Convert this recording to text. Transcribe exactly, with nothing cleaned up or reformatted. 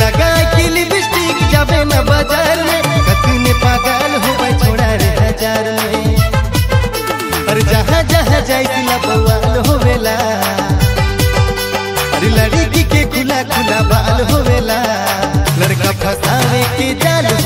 लगा के लिपस्टिक जाबे न बाजार में, कतने पागल हो छोड़ा रे हजार में। अरे जहाँ जहाँ जाइला बवाल होवेला, अरे लड़की के खुला खुला बाल होवेला, लड़का फसावे के जाल